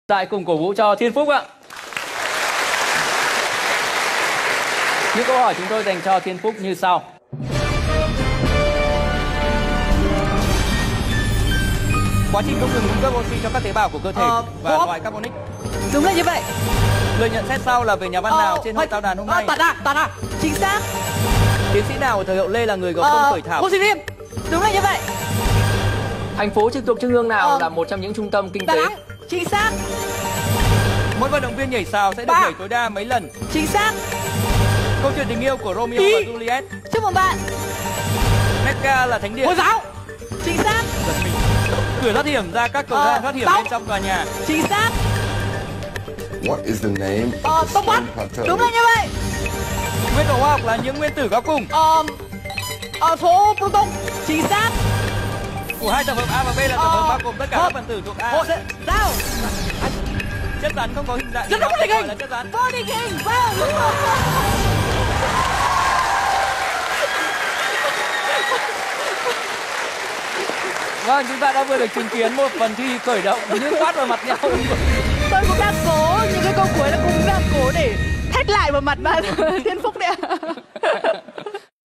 Lại cùng cổ vũ cho Thiên Phúc ạ. Những câu hỏi chúng tôi dành cho Thiên Phúc như sau. Quá trình không ngừng cung cấp oxy cho các tế bào của cơ thể và loại carbonic. Đúng là như vậy. Lời nhận xét sau là về nhà văn nào trên hội tao đàn hôm nay? Tạt à. Chính xác. Tiến sĩ nào ở thời hậu Lê là người có công khởi thảo? Ngô Sĩ Liên. Đúng là như vậy. Thành phố trực thuộc trung ương nào là một trong những trung tâm kinh tế? Đà Nẵng. Chính xác. Mỗi vận động viên nhảy sào sẽ được nhảy tối đa mấy lần? Chính xác. Câu chuyện tình yêu của Romeo và Juliet. Chúc mừng bạn. Mecca là thánh địa Hồi giáo. Chính xác. Cửa thoát hiểm ra các cầu thang thoát hiểm bên trong tòa nhà. Chính xác. What is the name of the Tông Bắc. stone plateau? Đúng là như vậy. Nguyên tố hóa học là những nguyên tử có cùng. Số proton. Chính xác. Của hai tập hợp A và B là tập hợp bao gồm tất cả các phần tử thuộc A. Sao? Chất rắn không có hình dạng. Chất rắn không có hình hình. Là chất rắn. Vô định hình. Vâng. Đúng rồi. Vâng, chúng ta đã vừa được chứng kiến một phần thi khởi động nước quát vào mặt nhau. Tôi cũng đang cố, những cái câu cuối là cũng đang cố để thét lại vào mặt bạn Thiên Phúc đấy ạ.